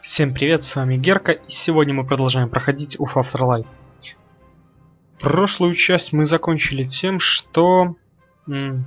Всем привет, с вами Герка, и сегодня мы продолжаем проходить UF Afterlife. Прошлую часть мы закончили тем, что не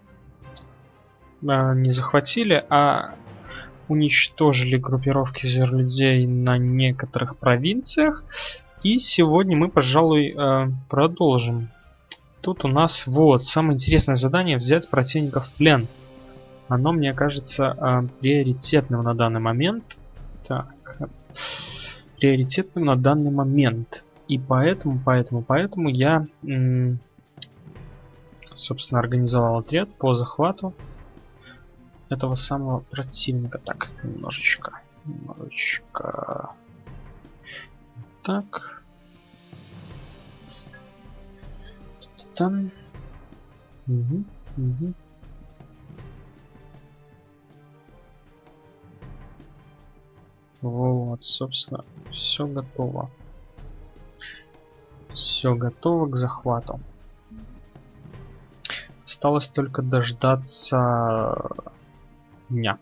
захватили, а уничтожили группировки зверолюдей на некоторых провинциях. И сегодня мы, пожалуй, продолжим. Тут у нас вот самое интересное задание — взять противников в плен. Оно, мне кажется, приоритетным на данный момент. Так, приоритетным на данный момент. И поэтому я, собственно, организовал отряд по захвату этого самого противника. Так, немножечко. Так. Там. Угу. Вот, собственно, все готово. Все готово к захвату. Осталось только дождаться дня.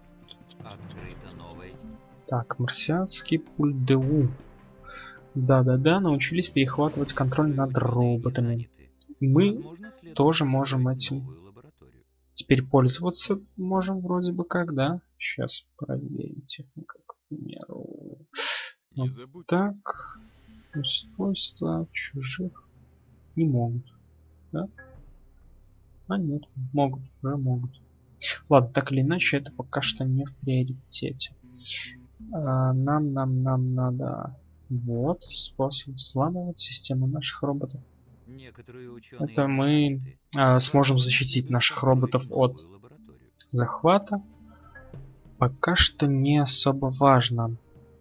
Так, марсианский пульт ДУ. Да, научились перехватывать контроль над роботами. Мы тоже можем этим теперь пользоваться. Можем вроде бы как, да? Сейчас проверим технику, к примеру. Вот так. Устройства чужих не могут, да? А нет, могут, уже могут. Ладно, так или иначе, это пока что не в приоритете. Нам надо вот способ взламывать систему наших роботов. Это мы сможем защитить наших роботов от захвата. Пока что не особо важно.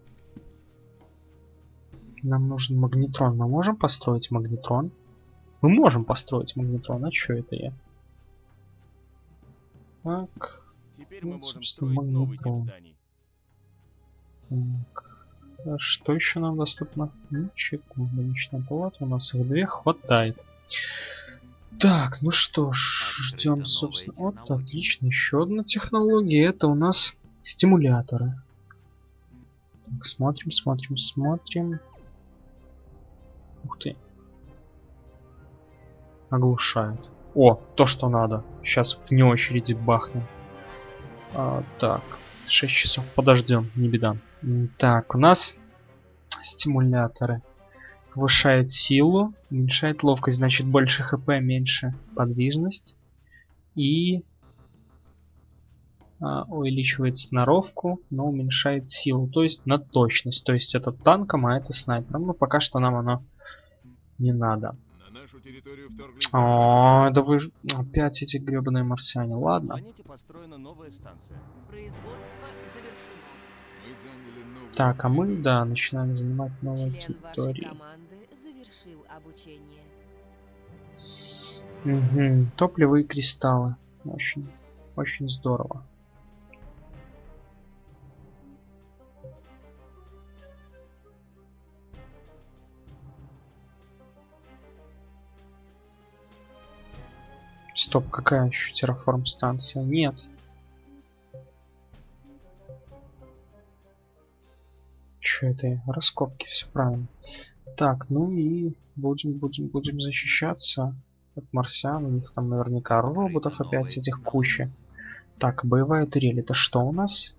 Нам нужен магнетрон. Мы можем построить магнетрон? Мы можем построить магнетрон. А что это я? Так. Теперь мы можем строить новый тип зданий. Так. Что еще нам доступно? Ничего. Личная палата. У нас их две. Хватает. Так, ну что ж. Ждем, собственно. Вот, отлично. Еще одна технология. Это у нас стимуляторы. Так, смотрим. Ух ты. Оглушает. О, то, что надо. Сейчас вне очереди бахнем. Так, 6 часов подождем, не беда. Так, у нас стимуляторы. Повышает силу, уменьшает ловкость, значит больше хп, меньше подвижность. И увеличивает сноровку, но уменьшает силу, то есть на точность. То есть это танком, а это снайпером. Но пока что нам оно не надо. О, да вы опять эти гребаные марсиане. Ладно. Так, а мы, да, начинаем занимать новые территории. Угу. Топливо и кристаллы. Очень здорово. Стоп, какая еще терраформ станция? Нет. Что это? Раскопки, все правильно. Так, ну и будем защищаться от марсиан. У них там наверняка роботов опять этих куча. Так, боевая турель. Это что у нас?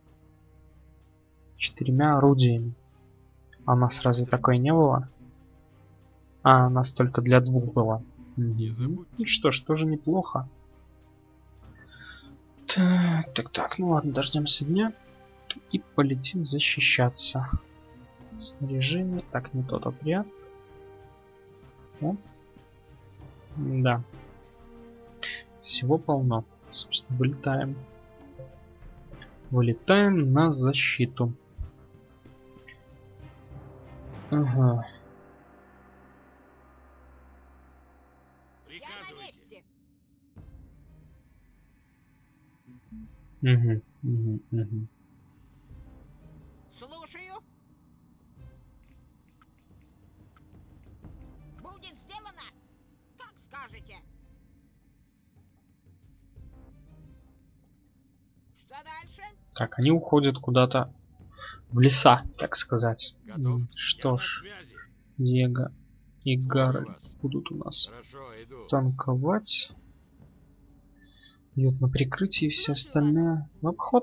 4 орудиями. А у нас разве такое не было? А, у нас только для 2 было. Ну что ж, тоже неплохо. Так, ну ладно, дождемся дня и полетим защищаться. Снаряжение. Так, не тот отряд. О. Да. Всего полно. Собственно, вылетаем. Вылетаем на защиту. Ага. Угу. Слушаю. Будет сделано, как скажете. Что дальше? Так, они уходят куда-то в леса, так сказать. Готов? Что Я на ж, связи. Диего и Слушаю Гарольд вас. будут у нас Хорошо, иду. танковать. Идет на прикрытие, и все остальные в обход.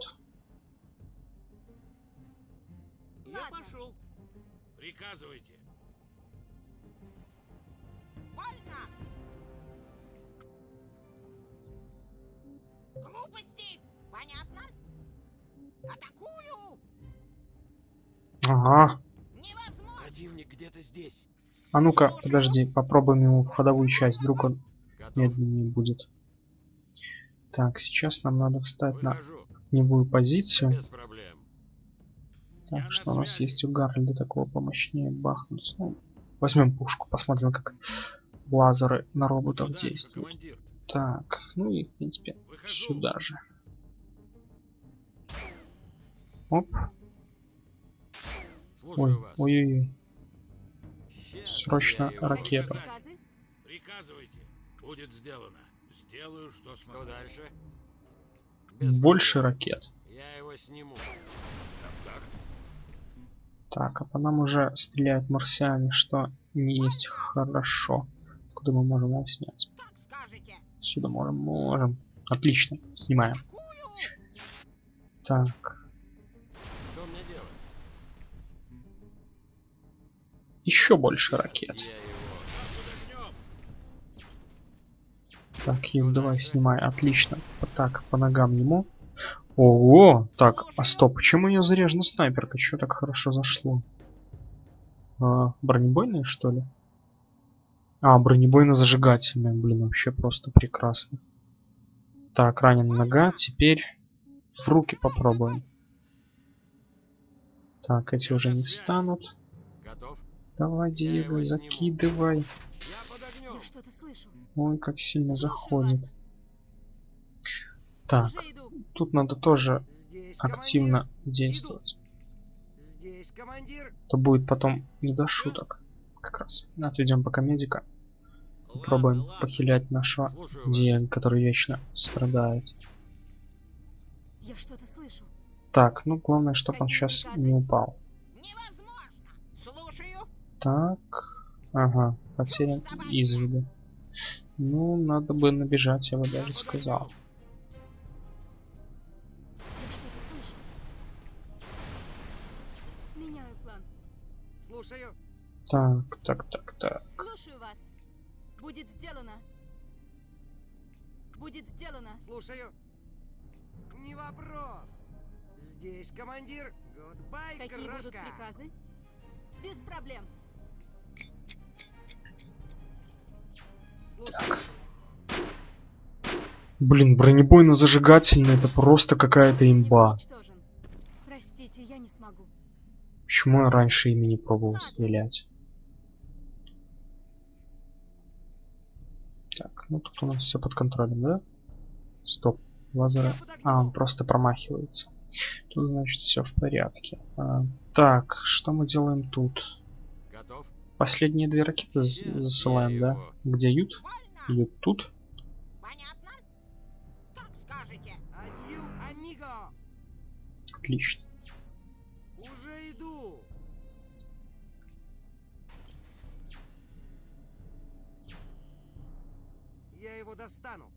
Я Ладно. пошел. Приказывайте. Вольно! Глупости! Понятно? Атакую! Ага. Невозможно! Противник где-то здесь. А ну-ка, подожди, попробуем ему входовую часть, вдруг он Готов. медленнее будет. Так, сейчас нам надо встать на Выхожу. огневую позицию. Без проблем. Так, Я что на у нас связи. есть у Гарольда такого помощнее бахнуться. Ну, возьмем пушку, посмотрим, как лазеры на роботов Что дальше, действуют. командир? Так, ну и в принципе Выхожу. сюда же. Оп. Слушаю Ой, вас. ой-ой-ой. Сейчас Срочно я его ракета. показать. Приказывайте. Будет сделано. Сделаю, что смогу. Что дальше? Без Больше проблем. ракет. Я его сниму. Так. Так, а по нам уже стреляют марсиане, что не есть хорошо. Куда мы можем его снять? Как скажете! Сюда можем. Отлично, снимаем. Атакую! Так, Что мне делать? еще больше ракет. Я его. Под огнем. Так, Юг, давай снимай. Отлично. Так, по ногам ему. Ого! Так, а стоп, почему у нее заряжена снайперка? Что так хорошо зашло? Бронебойная, что ли? А, бронебойно-зажигательная. Блин, вообще просто прекрасно. Так, ранена нога. Теперь в руки попробуем. Так, эти уже не встанут. Готов? Давай, Диего, закидывай. Я под огнем. Я что-то слышу. Ой, как сильно Слушаю заходит. вас. Так, Уже иду. тут надо тоже Здесь активно действовать. командир. Здесь командир. То будет потом не до шуток. Как раз. Отведем пока медика. Попробуем Ладно. похилять нашего Слушаю вас. Диего, который вечно страдает. Я что-то слышу. Так, ну главное, чтобы он Какие сейчас приказы? не упал. Невозможно! Слушаю! Так, ага, потерян из виду. Ну, надо бы набежать, я бы даже сказал. Я что-то слышу. Меняю план. Слушаю. Так. Слушаю вас. Будет сделано. Будет сделано. Слушаю. Не вопрос. Здесь командир. Гудбай, Какие будут крошка. приказы? Без проблем. Слушаю. Блин, бронебойно-зажигательный, это просто какая-то имба. Уничтожен. Простите, я не смогу. Почему я раньше ими не пробовал стрелять? Так, ну тут у нас все под контролем, да? Стоп, лазеры. А, он просто промахивается. Тут, значит, все в порядке. Так, что мы делаем тут? Готов? Последние две ракеты засылаем, да? Где Ют? Вольно! Ют тут? Понятно? Как скажете! Адью, амиго. Отлично. Уже иду. Я его достану.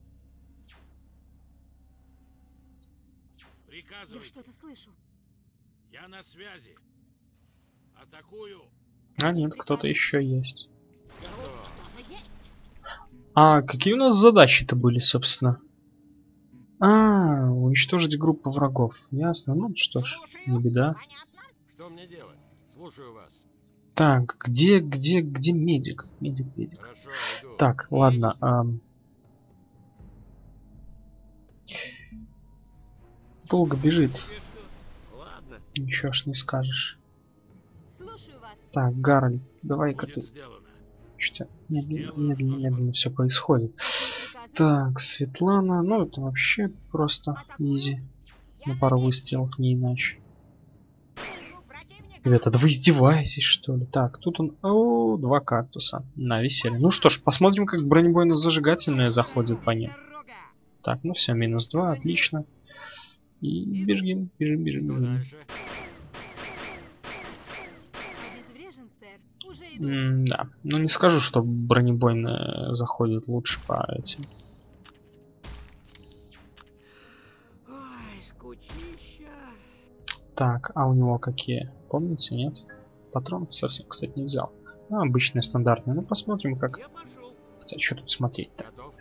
Я Приказывайте. что-то слышу. Я на связи. Атакую. А нет, кто-то еще есть. Готов. Кто-то есть! А, какие у нас задачи-то были, собственно? А, уничтожить группу врагов. Ясно, ну что ж, Слушаю! не беда. Понятно? Что мне делать? Слушаю вас. Так, где медик? Медик. Хорошо, иду. Так, ладно. Долго бежит. Ладно. Ничего ж не скажешь. Слушаю вас. Так, Гарольд, давай-ка Будет ты. сделано. Что-то медленно все происходит. Приказы? Так, Светлана, ну это вообще просто изи. На пару выстрелов, не иначе. Вижу противника! Ребята, да вы издеваетесь, что ли? Так, тут он... О, 2 кактуса. На веселье. Ну что ж, посмотрим, как бронебойно-зажигательные заходят по ним. Дорога. Так, ну все, -2, отлично. И бежим. Что дальше? сэр. Уже иду. Да. Ну не скажу, что бронебойные заходят лучше по этим. Ой, скучища. Так, а у него какие? Помните, нет? Патронов совсем, кстати, не взял. Ну, обычные, стандартные. Ну, посмотрим, как... Я пошел. Хотя, что тут смотреть-то? Готов.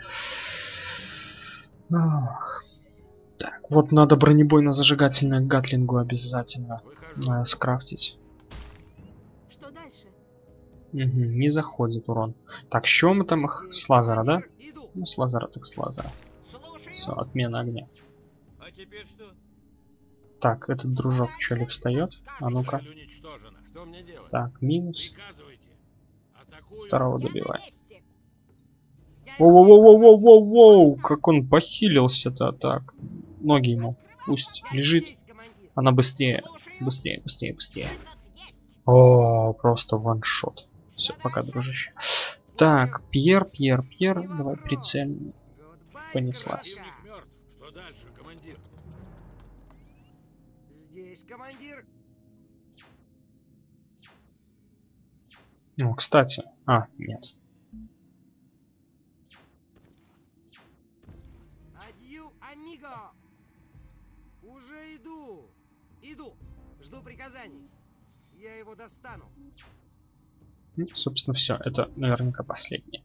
Ах. Так, вот надо бронебойно-зажигательное гатлингу обязательно Выхожу. скрафтить. Что дальше? Угу, не заходит урон. Так, с чего мы там их? Здесь С лазера, да? командир. Иду. Ну, с лазера, так с лазера. Слушаю. Все, отмена огня. А теперь что? Так, этот дружок что ли встает? А ну-ка. Цель уничтожена. Что мне делать? Так, минус. Приказывайте. Атакую. Второго Я на добиваем. месте. Я Воу-воу-воу-воу-воу-воу! Как он похилился-то так. Ноги ему. Пусть лежит. здесь, командир. Она быстрее. Слушаю. Быстрее, быстрее, быстрее. Этот есть. О, просто ваншот. Все, пока, дружище. Так, Пьер, Не давай вопрос. прицельно. Goodbye, Понеслась. крошка. Противник мертв. Что дальше, командир? Здесь, командир. Ну, кстати. А, нет. Адью, амиго. Уже иду. Иду. Жду приказаний. Я его достану. Ну, собственно, все. Это наверняка последнее.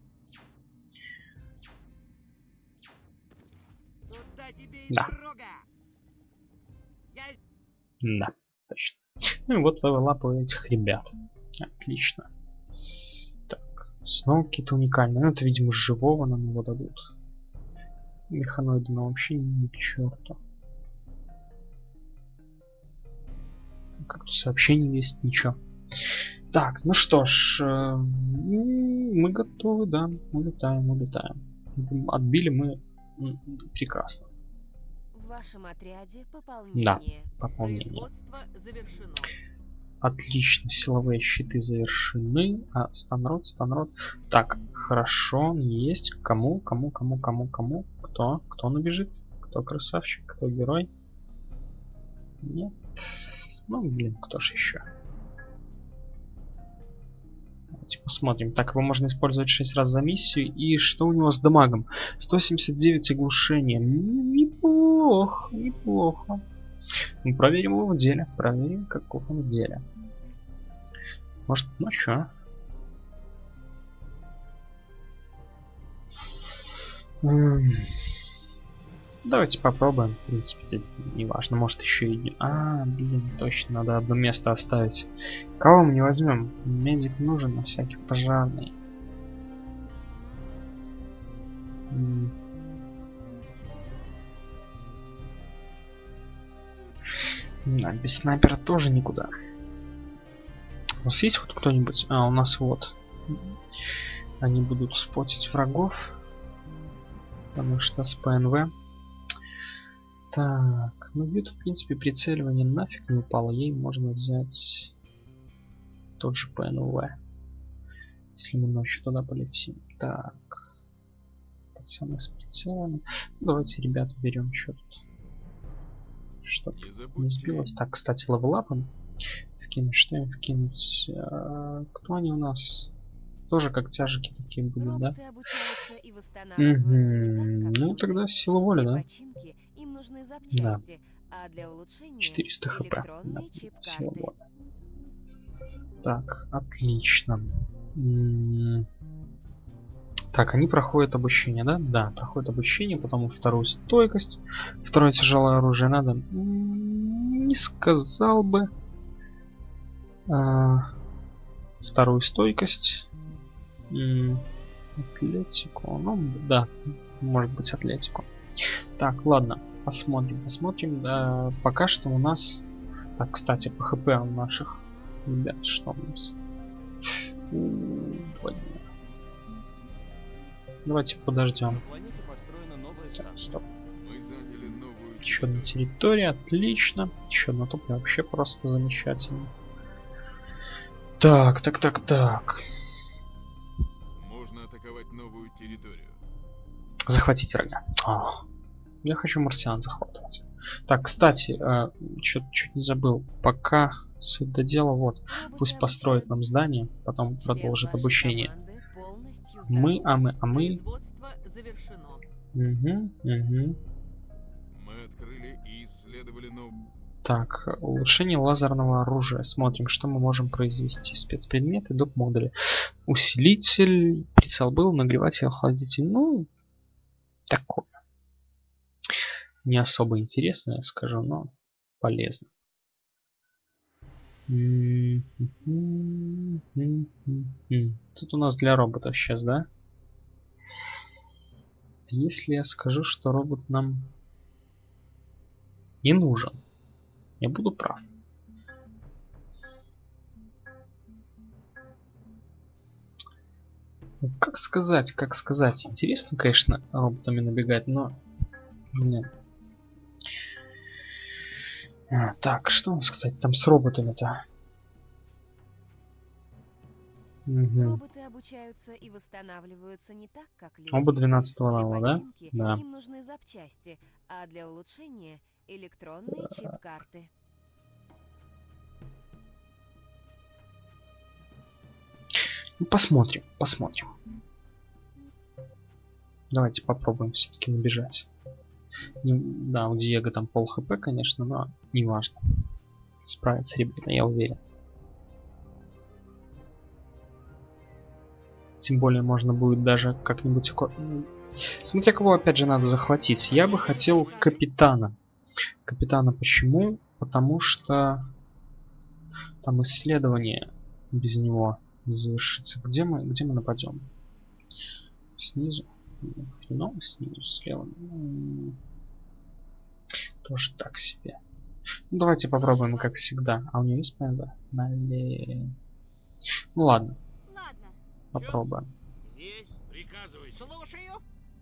Туда тебе и Да. дорога. Я Да, точно. Ну и вот левелап у этих ребят. Отлично. Так, снова какие-то уникальные. Ну, это, видимо, живого нам его дадут. Механоиды, но вообще ни к черту. Как тут сообщений есть, ничего. Так, ну что ж, мы готовы, да, улетаем. Отбили мы прекрасно. В вашем отряде пополнение. Пополнение. Производство завершено. Отлично, силовые щиты завершены. А станрод. Так, хорошо, есть. Кому? Кто набежит? Кто красавчик? Кто герой? Нет. Ну, блин, кто ж еще? Давайте посмотрим. Так, его можно использовать 6 раз за миссию. И что у него с дамагом? 179 оглушения. Неплохо. Ну, проверим его в деле. Проверим, каков он в деле. Может, ну что? Давайте попробуем. В принципе, не важно. Может, еще и... А, блин, точно, надо одно место оставить. Кого мы не возьмем? Медик нужен на всякий пожарный. Да, без снайпера тоже никуда. У нас есть хоть кто-нибудь? А, у нас вот. Они будут спотить врагов. Потому что с ПНВ. Так, ну бьют, в принципе, прицеливание нафиг не упало. Ей можно взять тот же ПНВ. Если мы ночью туда полетим. Так. Пацаны с прицелами. Ну, давайте, ребята, берем что тут. Что не сбилось. Так, кстати, левелапом вкинуть. Что им вкинуть? Кто они у нас? Тоже как тяжики такие будут, да? Роботы обучаются и восстанавливаются не так, как Ну, люди. тогда сила воли, Для да? починки им нужны запчасти, а для улучшения 400 хп. Да, электронные сила чип-карты. воли. Так, отлично. Так, они проходят обучение, да? Да, проходят обучение, потом вторую стойкость. Второе тяжелое оружие надо. Не сказал бы. Вторую стойкость. Атлетику. Ну, да, может быть, атлетику. Так, ладно, посмотрим. Да, пока что у нас... Так, кстати, по хп у наших ребят, что у нас? Давайте подождем. Так, стоп. Еще одна территория, отлично. Еще одна топливо, вообще просто замечательно. Так. Можно атаковать новую территорию. Захватить врага. Я хочу марсиан захватывать. Так, кстати, чуть не забыл. Пока Суть до дела, вот. Роботы Пусть построит нам здание, потом Член продолжит вашей обучение. команды полностью Мы. Производство завершено. Угу. Мы открыли и исследовали Так, улучшение лазерного оружия. Смотрим, что мы можем произвести. Спецпредметы, доп. Модули. Усилитель, прицел был, нагреватель, охладитель. Ну, такое. Не особо интересно, я скажу, но полезно. Тут у нас для роботов сейчас, да? Если я скажу, что робот нам не нужен, я буду прав. Ну, как сказать? Интересно, конечно, роботами набегать, но... Блин. Так, что вам сказать там с роботами-то? Роботы обучаются и восстанавливаются не так, как люди. Оба 12-го Для левела, да? починки Да. им нужны запчасти, а для улучшения электронные чип-карты. Ну, посмотрим. Давайте попробуем все-таки набежать. Да, у Диего там пол хп, конечно, но не важно. Справятся ребята, я уверен. Тем более можно будет даже как-нибудь... Смотря кого опять же надо захватить. Я бы хотел капитана. Капитана почему? Потому что там исследование без него не завершится. Где мы нападем? Снизу? Хреново снизу, слева. Тоже так себе. Ну, давайте попробуем, как всегда. А у нее есть ПНВ? Ну ладно. Ладно. Попробуем. Здесь приказывайте. Слушаю.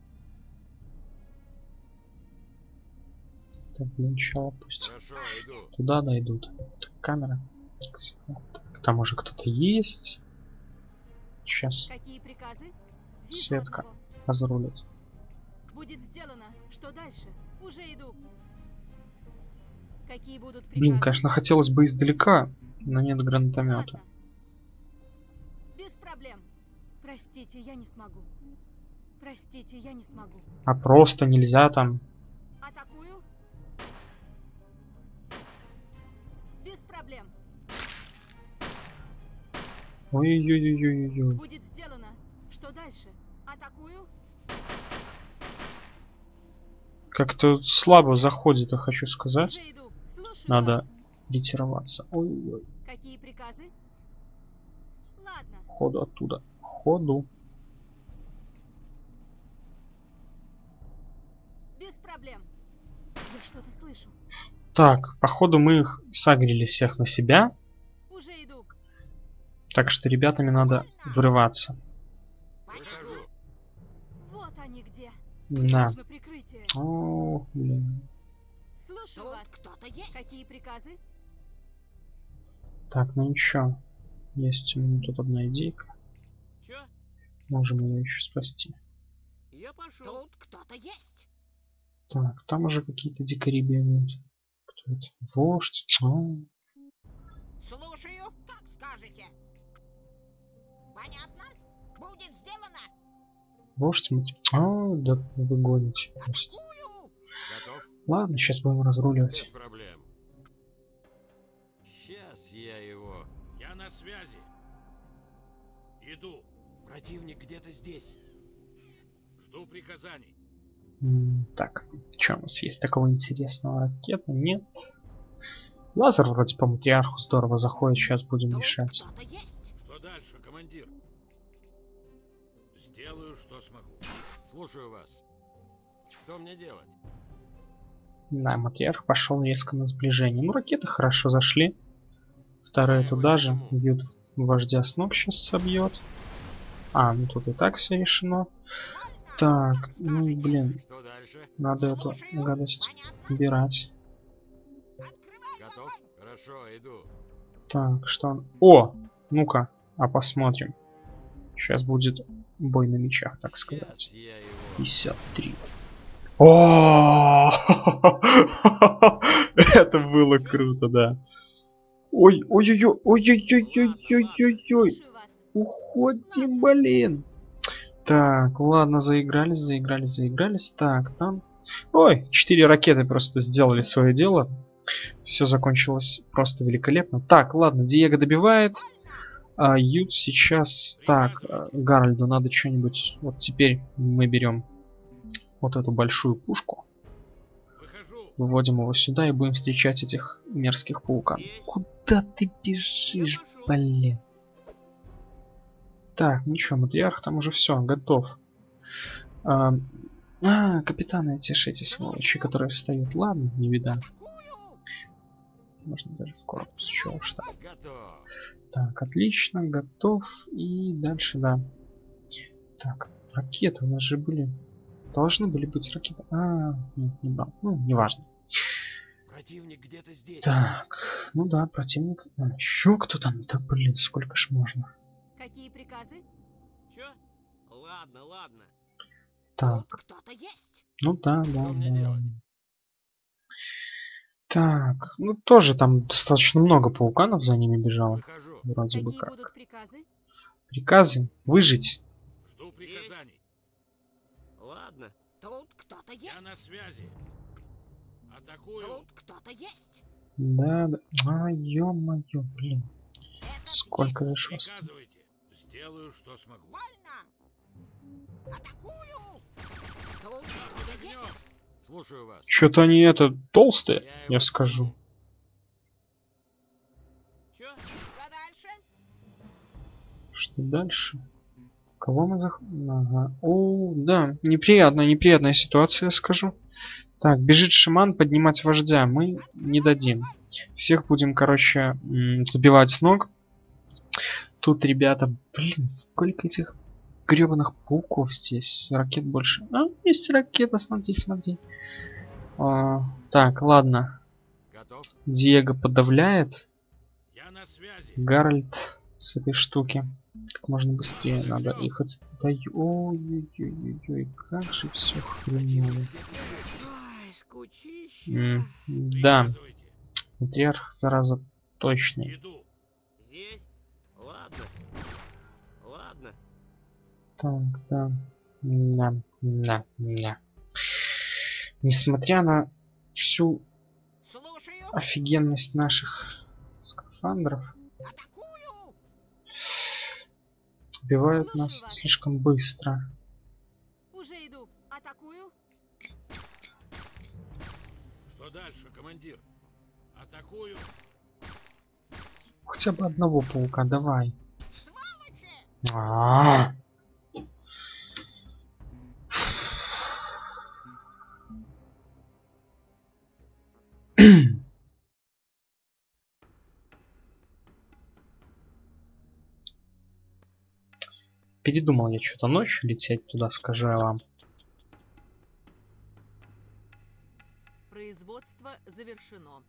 Так, для начала пусть Хорошо, иду. туда дойдут. Так, камера. Так, там уже кто-то есть. Сейчас Какие приказы? Вижу Светка одного. разрулит. Будет сделано. Что дальше? Уже иду. Какие будут приказы? Блин, конечно, хотелось бы издалека, но нет гранатомета. Ладно. Без проблем. Простите, я не смогу. Простите, я не смогу. А просто нельзя там. Атакую. Без проблем. Ой-ой-ой-ой-ой. Будет сделано. Что дальше? Атакую. Как-то слабо заходит, я хочу сказать. Уже иду. Слушаю Надо вас. ретироваться. Ой-ой. Какие приказы? Ладно. Ходу оттуда. Ходу. Без проблем. Я что-то слышу. Так, походу мы их сагрили всех на себя. Уже иду. Так что ребятами надо врываться. Выхожу. Вот они где. Да. Нужно прикрытие. О, блин. Слушаю Тут вас. кто-то есть. Какие приказы? Так, ну ничего. Есть у меня тут одна идейка. Чё? Можем ее еще спасти. Я пошел. Тут кто-то есть. Так, там уже какие-то дикари бегают. Кто это? Вождь. Слушаю. Как скажете. Понятно? Будет сделано. Вождь, смотри. Да вы гоните просто. Атакую. Готов? Ладно, сейчас будем Без разруливать. проблем. Сейчас я его. Я на связи. Иду. Противник где-то здесь. Жду приказаний. Так, что у нас есть такого интересного? Ракета? Нет. Лазер вроде по матриарху здорово заходит, сейчас будем Тут мешать. кто-то есть. Что дальше, командир? Сделаю, что смогу. Слушаю вас. Что мне делать? Да, матриарх пошел резко на сближение. Ну, ракеты хорошо зашли. Вторая туда же. Бьют вождя с ног, сейчас собьет. А, ну тут и так все решено. Так, ну блин, Что дальше? надо эту Слушаю. гадость Понятно. убирать. Открывай Готов? Хорошо, иду. Так, что он... О! Ну-ка, а посмотрим. Сейчас будет бой на мечах, так сказать. Сейчас я его. 53. О! Это было круто, да. Ой, ой-ой-ой, ой-ой-ой-ой-ой-ой-ой. Слушаю вас. Уходим, блин. Так, ладно, заигрались. Так, там... Ой, 4 ракеты просто сделали свое дело. Все закончилось просто великолепно. Так, ладно, Диего добивает. А Ют сейчас... Так, Гарольду надо что-нибудь... Вот теперь мы берем вот эту большую пушку. Выхожу. Выводим его сюда и будем встречать этих мерзких пауканов. Куда ты бежишь, блин? Так, ничего, матриарх там уже все, готов. Капитаны эти сволочи, которые встают. Ладно, не вида. Можно даже в корпус. Чего уж там. Готов. Так, отлично, готов. И дальше, да. Так, ракеты у нас же были... Должны были быть ракеты. Нет, не брал. Ну, неважно. Противник где-то здесь. Так, ну да, противник. Еще кто там? Да блин, сколько ж можно. Какие приказы? Чё? Ладно, ладно. Так, Тут кто-то есть. ну да. Что мне делать? Так, ну тоже там достаточно много пауканов за ними бежало. Выхожу. Вроде бы Какие как. будут приказы? Приказы выжить. Жду приказаний. Ладно. Тут кто-то Я есть. на связи. Атакую. Тут кто-то есть. Да. Ё-моё, блин. Этот Сколько есть. же шерсти. Приказывайте. Сделаю, что смогу. Вольно. Атакую. Тут кто-то есть. Слушаю вас. Что-то они толстые, его я скажу. Чё? Что дальше? Что дальше? Кого мы Ага. О, да, неприятная ситуация, я скажу. Так, бежит шаман поднимать вождя. Мы не дадим. Всех будем, короче, забивать с ног. Тут, ребята, блин, сколько этих гребаных пауков здесь. Ракет больше. Есть ракета, смотри. Так, ладно. Готов. Диего подавляет. Я на связи. Гарольд с этой штуки. Как можно быстрее надо их отстать. Ой-ой-ой-ой, как же все хреново. Ай, скучища. Да, Приказывайте. матриарх, зараза, точный. Иду. Здесь? Ладно. Ладно. Так, да. Да. Несмотря на всю Слушаю. офигенность наших скафандров, Атакую. убивают нас слишком быстро. Уже иду. Атакую. Что дальше, командир? Атакую. Хотя бы одного паука, давай. Сволочи. А-а-а. Передумал я что-то ночью лететь туда, скажу я вам. Производство завершено.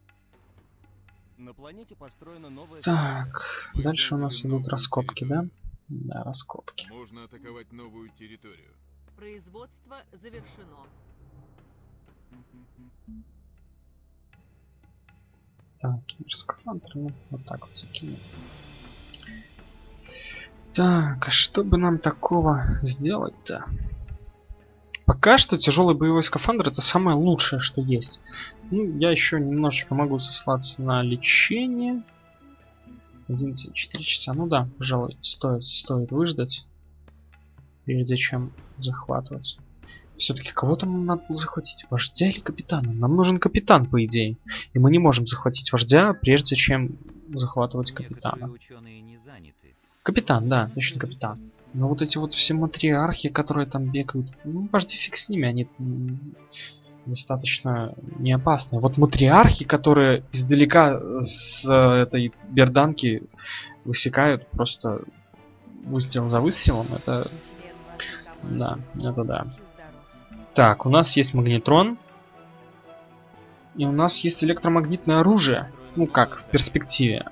На планете построена новая Так, дальше у нас идут раскопки, да? Да, раскопки. Можно атаковать новую территорию. Производство завершено. Так, скафандр, ну, вот так вот закинем. Так, а что бы нам такого сделать-то? Пока что тяжелый боевой скафандр это самое лучшее, что есть. Ну, я еще немножечко могу сослаться на лечение. 4 часа. Ну да, пожалуй, стоит выждать, прежде чем захватываться. Все-таки кого там надо было захватить? Вождя или капитана? Нам нужен капитан, по идее. И мы не можем захватить вождя, прежде чем захватывать капитана. Капитан, да, точно капитан. Но вот эти вот все матриархи, которые там бегают, ну, вожди фиг с ними, они достаточно не опасные. Вот матриархи, которые издалека с этой берданки высекают просто выстрел за выстрелом, это... Член вашей команды. Да, это да. Будьте здоровы. Так, у нас есть магнетрон. И у нас есть электромагнитное оружие. Ну как, в перспективе.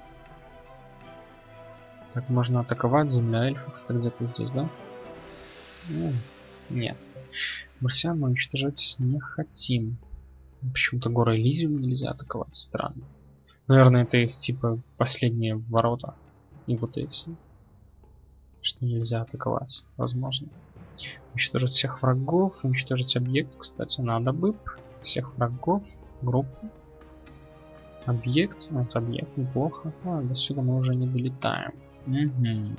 Так, можно атаковать земля эльфов. Это где-то здесь, да? Ну, нет. Марсиан мы уничтожать не хотим. Почему-то горы Элизиум нельзя атаковать. Странно. Наверное, это их типа последние ворота. И вот эти. Что нельзя атаковать. Возможно. Уничтожить всех врагов. Уничтожить объект. Кстати, надо бы. Всех врагов. Группу. Объект. Вот объект. Неплохо. А, до сюда мы уже не долетаем. Угу.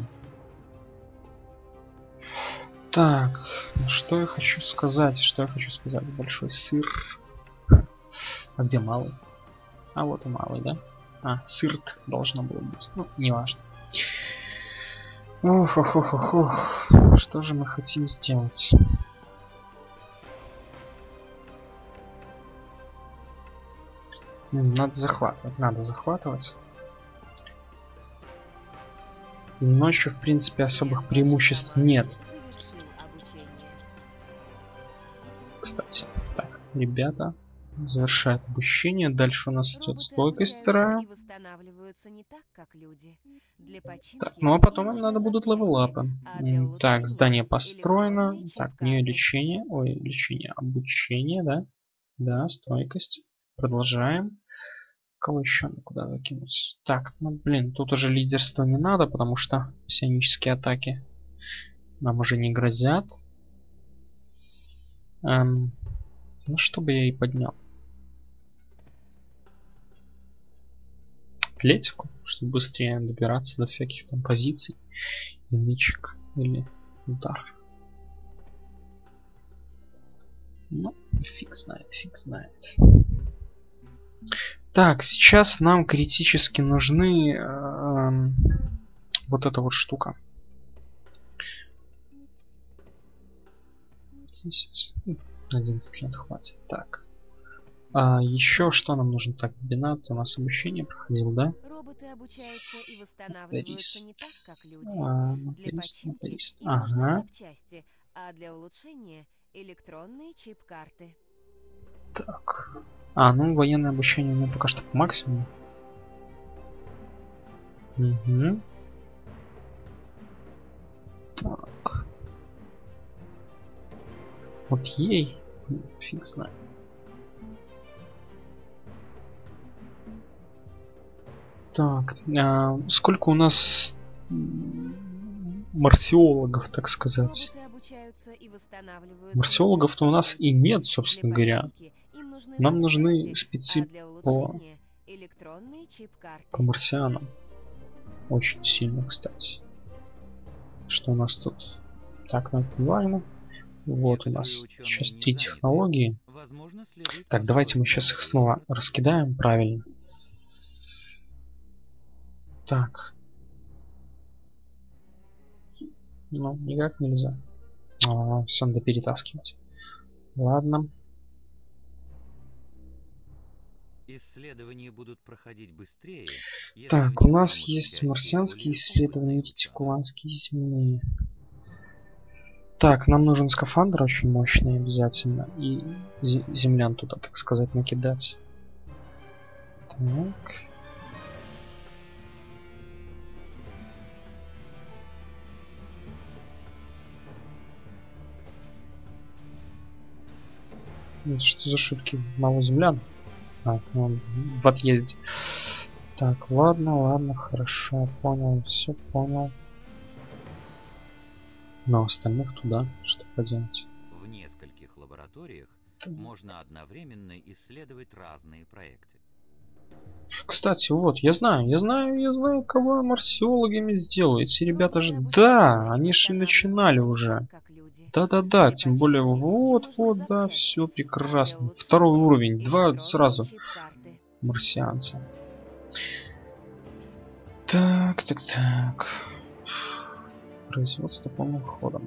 Так. Что я хочу сказать? Большой сыр. А где малый? А вот и малый, да? А, сырт должно было быть. Ну, неважно. Ох. Что же мы хотим сделать? Надо захватывать. Ночью, в принципе, особых преимуществ нет. Кстати, так, ребята завершают обучение. Дальше у нас идет стойкость вторая. Так, ну а потом им надо будут левелапы. Так, здание построено. Так, у нее лечение. Ой, лечение, обучение, да? Да, стойкость. Продолжаем. Кого еще куда закинуть? Так, ну блин, тут уже лидерство не надо, потому что псионические атаки нам уже не грозят. Ну, что бы я и поднял? Атлетику, чтобы быстрее добираться до всяких там позиций. И нычек или удар. Ну, фиг знает. Так, сейчас нам критически нужны вот эта вот штука. 10, 11 лет хватит. Так. Еще что нам нужно? Так, Бинат у нас обучение проходил, да? Роботы обучаются и восстанавливаются не так, как люди. Для починки им нужны запчасти, а для улучшения электронные чип-карты. Так. Ну военное обучение у меня пока что по максимуму. Угу. Так. Вот ей. Фиг знает. Так. Сколько у нас марсиологов, так сказать? Марсиологов-то у нас и нет, собственно говоря. Нам нужны спецы по марсианам. Очень сильно, кстати. Что у нас тут? Так, наплеваемо. Вот у нас сейчас 3 технологии. Так, давайте мы сейчас их снова раскидаем правильно. Так. Ну, никак нельзя. Все надо перетаскивать. Ладно. Исследования будут проходить быстрее. Так, у нас есть марсианские исследования, ретикуланские, земные. Так, нам нужен скафандр очень мощный обязательно. И землян туда, так сказать, накидать. Так. Это что за шутки? Мало землян? Он в отъезде. Так, ладно, хорошо, понял, все понял. Но остальных туда, что поделать? В нескольких лабораториях можно одновременно исследовать разные проекты. Кстати, вот, я знаю, кого марсиологами сделают. Эти ребята же, да, они же начинали уже. Да, тем более, вот, да, все прекрасно. 2-й уровень, 2 сразу марсианца. Так. Производство полным ходом.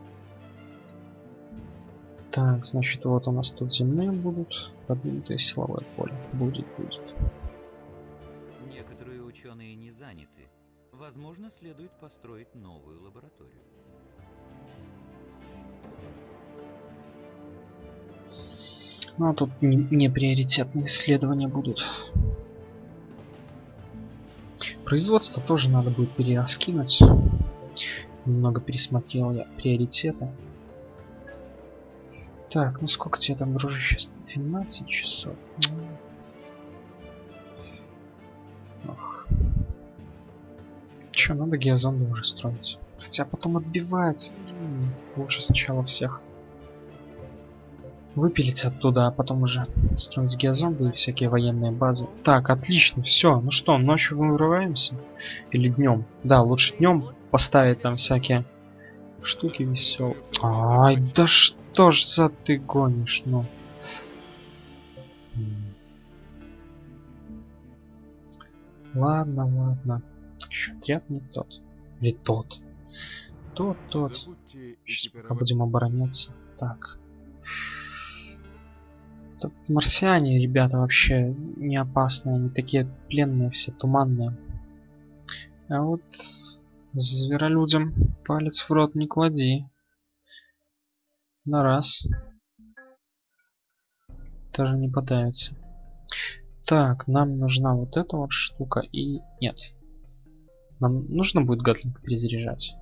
Так, значит, вот у нас тут земные будут, продвинутое силовое поле. Будет. Некоторые ученые не заняты. Возможно, следует построить новую лабораторию. Ну, а тут не приоритетные исследования будут. Производство тоже надо будет перераскинуть. Немного пересмотрел я приоритеты. Так, ну сколько тебе там, дружище, 12 часов. Что, надо геозонды уже строить. Хотя потом отбивается. Лучше сначала всех выпилить оттуда, а потом уже строить геозонды и всякие военные базы. Так, отлично, все. Ну что, ночью мы вырываемся? Или днем? Да, лучше днем поставить там всякие штуки веселые. Ай, да что ж за ты гонишь, ну. Ладно, ладно. Еще отряд не тот. Или тот. Тот. Сейчас пока будем обороняться. Так. Тут марсиане, ребята, вообще не опасные. Они такие пленные все, туманные. А вот зверолюдям палец в рот не клади. На раз. Даже не пытаются. Так, нам нужна вот эта вот штука и... Нет. Нам нужно будет гатлинг перезаряжать.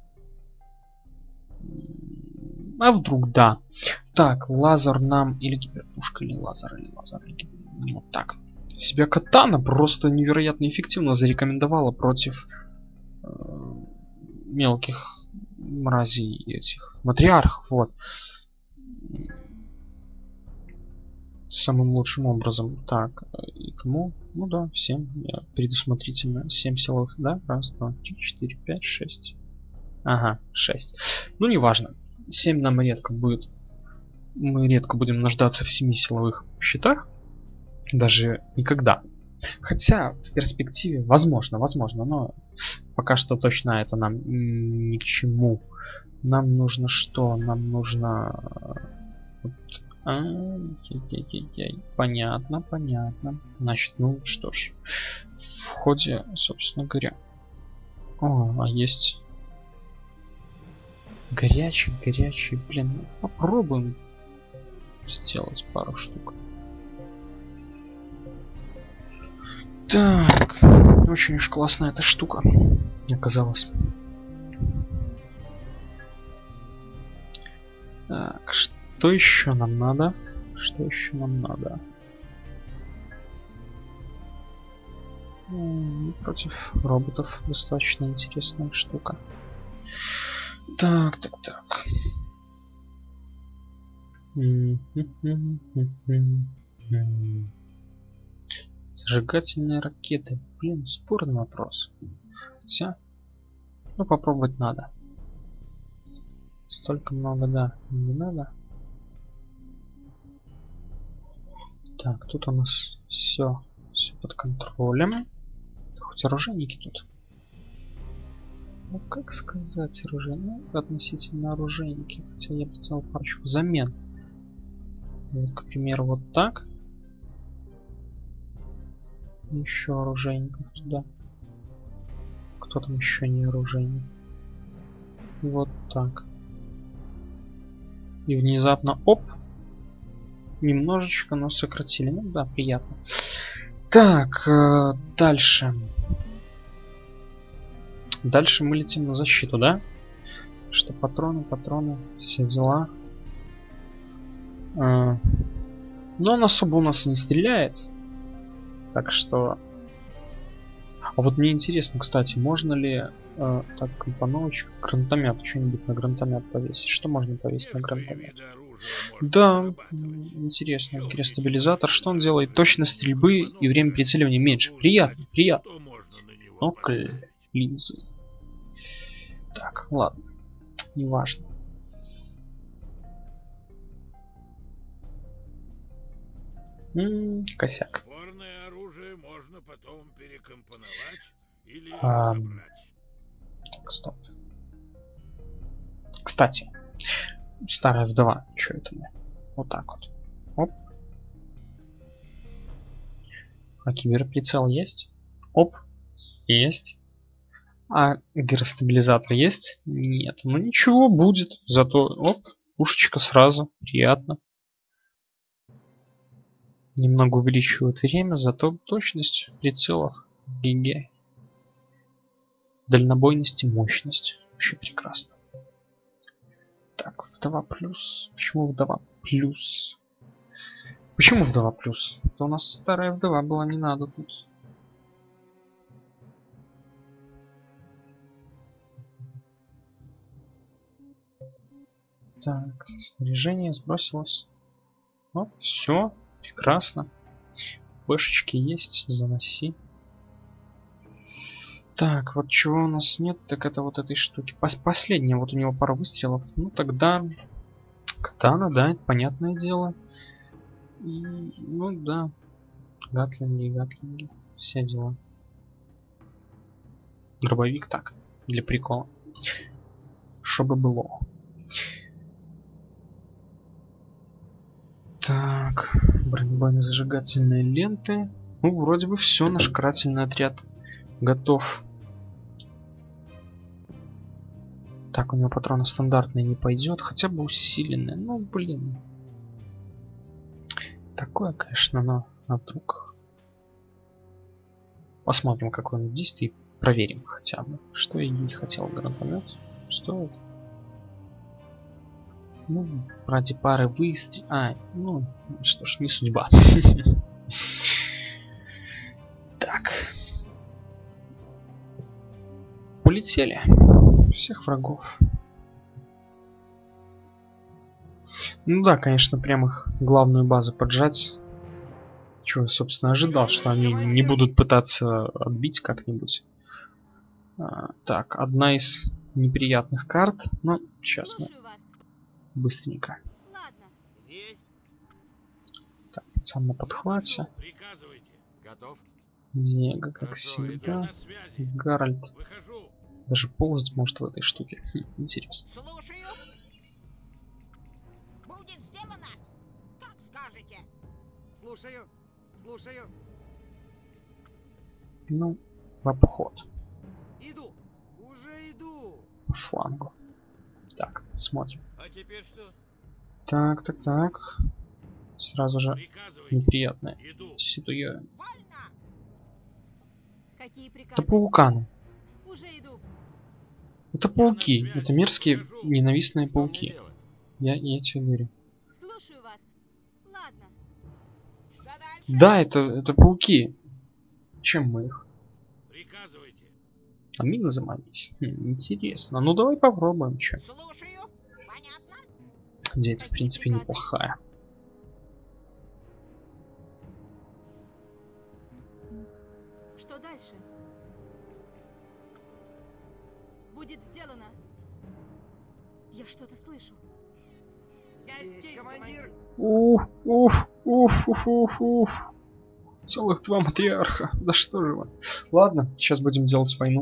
А вдруг да. Так, лазер нам... Или гиперпушка, или лазер, или лазер, или гипер... Вот так. Себя катана просто невероятно эффективно зарекомендовала против мелких мразей этих матриархов. Вот. Самым лучшим образом. Так, и кому? Ну да, всем. Я предусмотрительно. 7 силовых, да? Раз, два, три, 4, 5, 6. Ага, 6. Ну, неважно. 7 нам редко будет. Мы редко будем нуждаться в 7 силовых щитах. Даже никогда. Хотя, в перспективе, возможно, но пока что точно это нам ни к чему. Нам нужно что? Нам нужно... Понятно. Значит, ну что ж. В ходе, собственно говоря. О, а есть... Горячий, блин. Попробуем сделать пару штук. Так. Очень уж классная эта штука оказалась. Так, что еще нам надо? Против роботов достаточно интересная штука. Так. Зажигательные ракеты. Блин, спорный вопрос. Хотя, ну попробовать надо. Столько много, да, не надо. Так, тут у нас все под контролем. Хоть оружейники тут. Ну, как сказать оружейники? Ну, относительно оружейники. Хотя я бы сделал парочку замен. Вот, к примеру, вот так. Еще оружейников туда. Кто там еще не оружейник? Вот так. И внезапно, оп! Немножечко, но сократили. Ну да, приятно. Так, дальше. Дальше мы летим на защиту, да? Что патроны, все дела. Но он особо у нас не стреляет. Так что... А вот мне интересно, кстати, можно ли так, компоновочка, гранатомет, что-нибудь на гранатомет повесить? Что можно повесить на гранатомет? Да, интересно. Стабилизатор, что он делает? Точность стрельбы и время прицеливания меньше. Приятно. Окей, линзы. Так, ладно. Неважно. Косяк. Оружие можно потом перекомпоновать или разобрать. Так, стоп. Кстати, старая вдова. Что это мы? Вот так вот. Оп. А киберприцел есть? Оп. Есть. А гиростабилизатор есть? Нет. Ну ничего, будет. Зато, оп, пушечка сразу. Приятно. Немного увеличивает время, зато точность прицелов ГГ. Дальнобойность и мощность. Вообще прекрасно. Так, вдова плюс. Почему вдова плюс? Почему вдова плюс? Это у нас старая вдова была, не надо тут. Так, снаряжение сбросилось. Ну, все, прекрасно. Бэшечки есть, заноси. Так, вот чего у нас нет, так это вот этой штуки. Последняя, вот у него пара выстрелов. Ну тогда катана, да, это понятное дело. И, ну да, гатлинги, все дела. Дробовик так, для прикола. Чтобы было. Так, бронебойно-зажигательные ленты. Ну, вроде бы все, наш карательный отряд готов. Так, у него патроны стандартные не пойдет, хотя бы усиленные. Ну, блин. Такое, конечно, на друг. Посмотрим, какой он действует, и проверим хотя бы. Что я не хотел, гранатомет. Что это? Ну, ради пары выстрелов. Ну, что ж, не судьба. Так. Полетели. Всех врагов. Ну да, конечно, прям их главную базу поджать. Чего я, собственно, ожидал, что они не будут пытаться отбить как-нибудь. Так, одна из неприятных карт. Ну, сейчас мы быстренько. Так, пацан на подхвате. Нега, как всегда. Гарольд. Даже ползать может в этой штуке. Интересно. Слушаю. Будет сделано, как скажете. Слушаю. Слушаю. Ну, в обход. Иду. Уже иду. По флангу. Так, смотрим. А теперь что? Так. Сразу же неприятное. Ситуя. Какие приказы? Это пауканы. Уже иду. Это пауки. Это мерзкие, ненавистные пауки. Я тебе говорю. Слушаю вас. Ладно. Что дальше? Да, это пауки. Чем мы их? Приказывайте. А мины заманить? Интересно. Ну давай попробуем, что. Слушаю. Понятно? Идея, в принципе, неплохая. Что дальше? Будет сделано. Я что-то слышу. Я здесь, командир. Уф. Целых 2 матриарха. Да что же вы. Ладно, сейчас будем делать войну.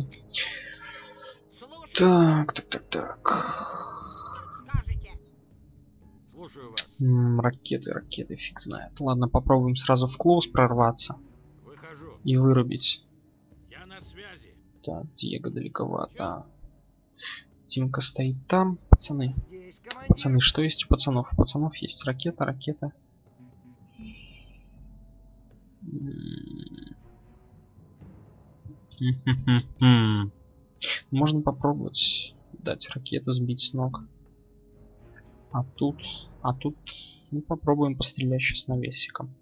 Слушаю. Так. Скажете. Слушаю вас. Ракеты, фиг знает. Ладно, попробуем сразу в клоус прорваться. Выхожу. И вырубить. Я на связи. Так, Диего далековато. Тимка стоит там. Пацаны. Здесь, командир. Пацаны, что есть у пацанов? У пацанов есть ракета. Можно попробовать дать ракету сбить с ног. А тут ну, попробуем пострелять сейчас навесиком.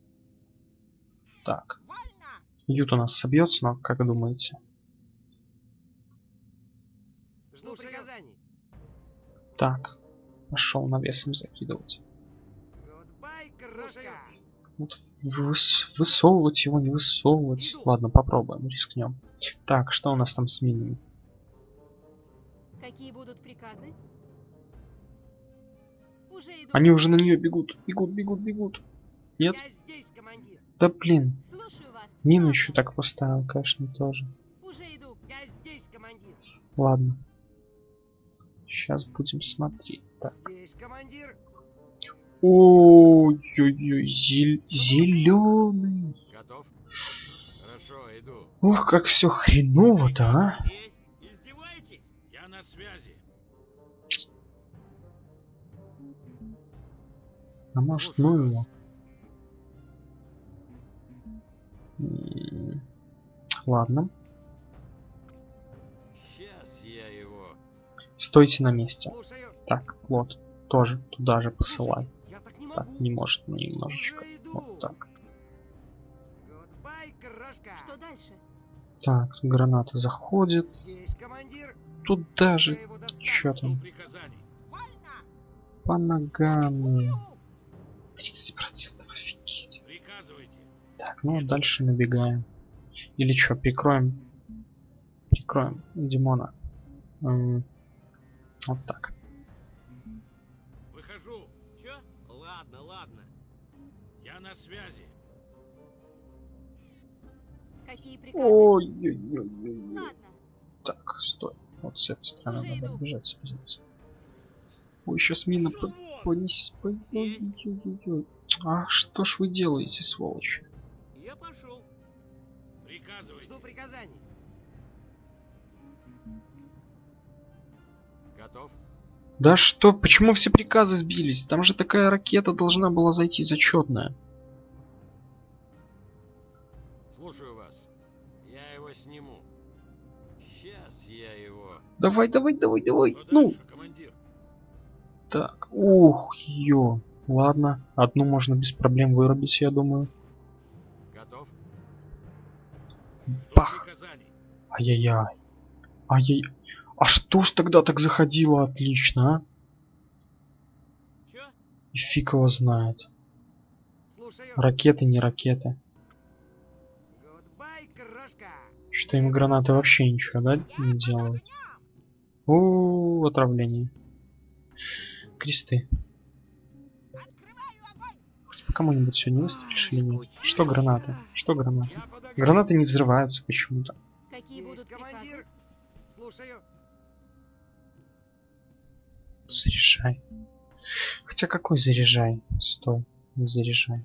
Так. Ют у нас собьет с ног, как думаете? Жду приказаний. Так. Пошел навесом закидывать. Гудбай, крошка. Вот высовывать его, не высовывать. Ладно, попробуем, рискнем. Так, что у нас там с минами? Какие будут приказы? Уже иду. Они уже на нее бегут. Нет? Я здесь, командир. Да блин. Слушаю вас. Мину Ладно. еще так поставил, конечно, тоже. Уже иду. Я здесь, командир. Ладно. Сейчас будем смотреть. Так. Здесь, командир. Ой-ой-ой, зеленый. Готов? Хорошо, иду. Ох, как все хреново-то, а? Здесь. Издеваетесь? Я на связи. А может, ну его. Ладно. Сейчас я его. Стойте на месте. Слушаю. Так, вот. Тоже туда же посылай. Я так не могу. Так, не может, ну немножечко. Уже иду. Вот так. Гудбай, крошка. Что дальше? Так, граната заходит. Здесь, командир. Тут даже... Я его достану. Чё Жду там? приказаний. по ногам. 30%, офигеть. Приказывайте. Так, ну дальше набегаем. Или что, прикроем? Прикроем Димона. Вот так. Выхожу. Чё? Ладно, ладно. Я на связи. Какие приказы? Ой-ой-ой. Ладно. Так, стой. Вот с этой стороны Уже надо иду. бежать с позиции. Ой, сейчас мина понесет. Ой-ой-ой. А что ж вы делаете, сволочи? Я пошел. Приказывайте. Жду приказаний. Готов? Да что, почему все приказы сбились? Там же такая ракета должна была зайти зачетная. Слушаю вас. Я его сниму. Сейчас я его... Давай, давай, давай, давай. Что Ну, дальше, командир? так. Ух, ё. Ладно, одну можно без проблем вырубить, я думаю. Готов? Жду Бах. приказаний. Ай-яй-яй. Ай-яй. А что ж тогда так заходило отлично, а? Чё? И фиг его знает. Слушаю. Ракеты, не ракеты. Гудбай, крошка. Что им гранаты вообще ничего, да, не делают? О, отравление. Кресты. Открываю огонь! Хоть по кому-нибудь сегодня выстрелишь или нет? Что гранаты? Что гранаты? Я подогнал. Гранаты не взрываются почему-то. Какие Здесь будут командир. приказы? Слушаю. Заряжай. Хотя какой заряжай? Стой, не заряжай.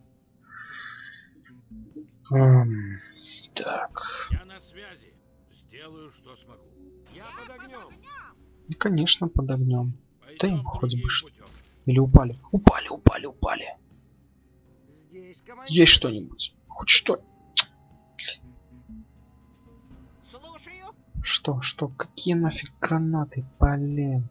Так. Я на связи. Сделаю, что смогу. Я под огнем. Ну, конечно, под огнем. Пойдем хоть бы другим что. путем. Или упали. Упали, упали, упали. Здесь командир. Есть что-нибудь? Хоть что? Слушаю. Что? Какие нафиг гранаты? Блин.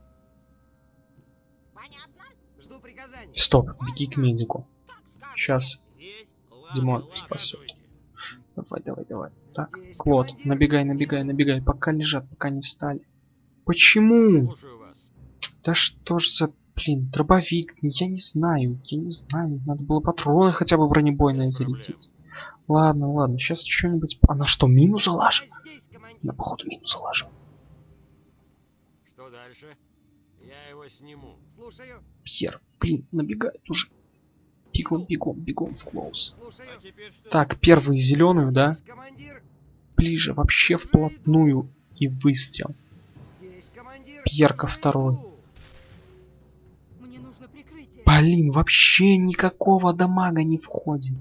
Понятно? Жду приказаний. Стоп, беги к медику. Как скажете. Сейчас. Здесь. Димон ладно. спасет. Давайте. Давай. Так, Здесь Клод, командир. набегай. Пока лежат, пока не встали. Почему? Слушаю вас. Да что ж за, дробовик? Я не знаю. Надо было патроны хотя бы бронебойные Без проблем. зарядить. Ладно, сейчас что-нибудь... Она что, мину заложит? Я здесь, командир. На походу мину заложил. Что дальше? Я его сниму. Слушаю. Пьер, набегает уже. Бегом в клоус. Слушаю. А теперь что? Так, первый зеленую, да? Здесь командир. Ближе, вообще вплотную. И выстрел. Здесь командир. Пьерка Уже второй. иду. Мне нужно прикрытие. Вообще никакого дамага не входит.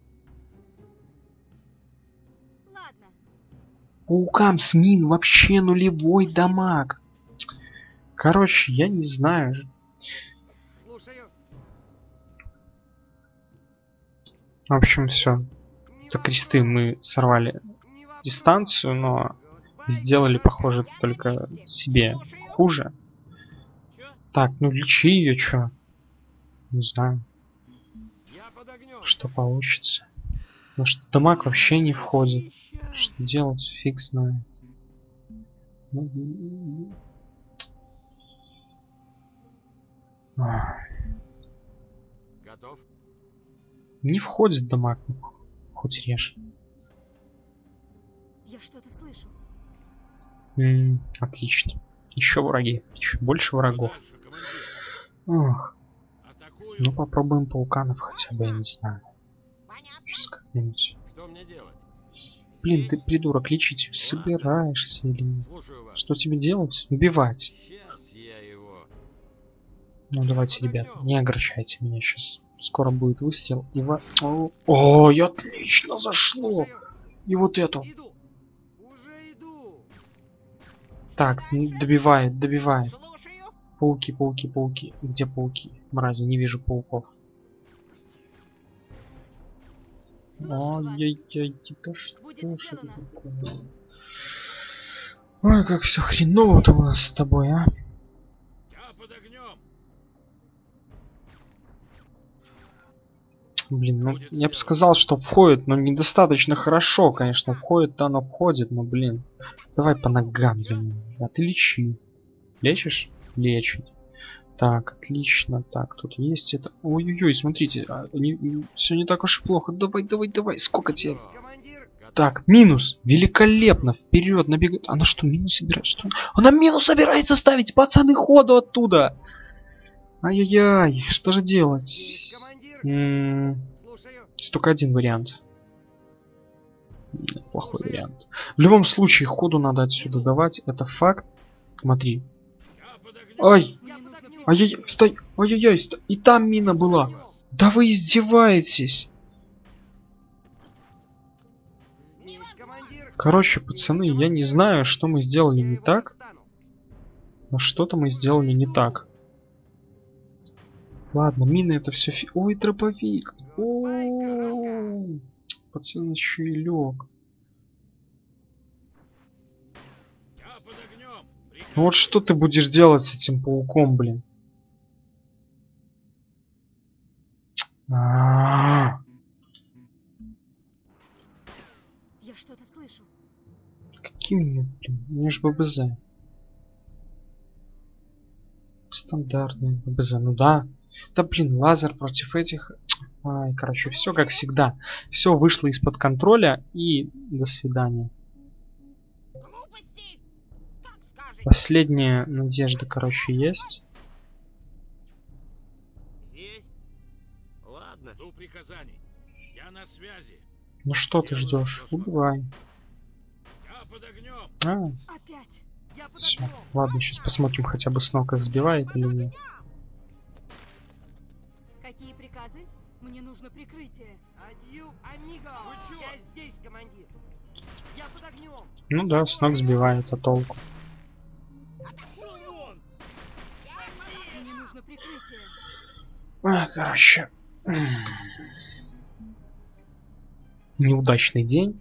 Ладно. Паукам с мин вообще нулевой дамаг. Короче, я не знаю. Слушаю. В общем, все. Не За кресты мы сорвали Не вопрос. дистанцию, но Гудбай, сделали, крошка. похоже, только себе хуже. Чё? Так, лечи ее, чё? Не знаю, Я под огнем. что получится. Потому что дамаг вообще не входит. Что делать, фиг знает. Готов? Не входит дамаг, хоть режь. Я что-то слышу. Отлично. Еще враги. Еще больше Что врагов. дальше, командир? Ох, Атакую. ну попробуем пауканов хотя бы, я не знаю. Понятно? Сейчас как-нибудь. Что мне делать? Ты, придурок, лечить собираешься или нет? Слушаю вас. Что тебе делать? Убивать. Сейчас я его... Ну давайте, ребята, не огорчайте меня сейчас. Скоро будет выстрел и Ой, отлично зашло! Слушаю. И вот эту. Иду. Уже иду. Так, добивает. Слушаю. Пауки. Где пауки? Мрази, не вижу пауков. Слушаю вас. Ай-яй-яй, да что Будет ж сделано. это такое? Ой, как все хреново-то у нас с тобой, а? Я под огнем. Я бы сказал, что входит, но недостаточно хорошо, конечно. Входит-то оно входит, но, Давай по ногам за ним. А ты лечи. Лечишь? Лечить. Так, отлично. Так, тут есть это. Ой-ой-ой, смотрите, все не так уж и плохо. Давай, давай, давай. Сколько тебе? Есть, командир. Так, минус. Великолепно. Вперед, набегает. Она что, минус собирает? Что? Она минус собирается ставить, пацаны, ходу оттуда. Ай-яй-яй, что же делать? Есть, командир. Слушаю. Есть только один вариант. Плохой вариант. В любом случае, ходу надо отсюда давать. Это факт. Смотри. Ай! Ай-яй-яй, стой! Ай-яй-яй, стой! И там мина была. Да вы издеваетесь. Есть, командир. Короче, пацаны, я не знаю, что мы сделали не так. Но что-то мы сделали не так. Ладно, мины это все Ой, дробовик. О-о-о. Пацан еще и лег. Ну вот что ты будешь делать с этим пауком, блин? Я что-то слышу. Какие мне, блин? У меня же ББЗ. Стандартный ББЗ, ну да. Да блин, лазер против этих. Ай, короче, все как всегда. Все вышло из-под контроля и до свидания. Глупости! Как скажете. Последняя надежда, короче, есть. Здесь? Ладно. Жду приказаний. Я на связи. Ну что ты ждешь? Убивай. Я под огнем. Опять. Я Все. Ладно, сейчас посмотрим хотя бы с ног, как сбивает или нет. Какие приказы? Мне нужно прикрытие. Адью, амиго. Я здесь, командир. Я под огнем. Ну да, с ног сбивает, а толку? Мне нужно прикрытие. Короче. Неудачный день.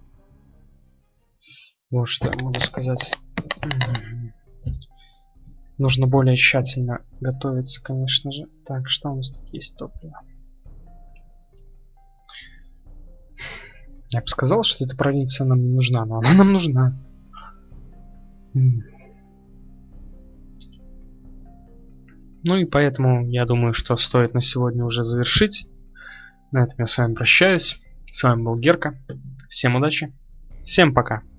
Вот что я могу сказать. Нужно более тщательно готовиться, конечно же. Так, что у нас тут есть? Топливо. Я бы сказал, что эта провинция нам не нужна, но она нам нужна. Ну и поэтому я думаю, что стоит на сегодня уже завершить. На этом я с вами прощаюсь. С вами был Герка. Всем удачи. Всем пока.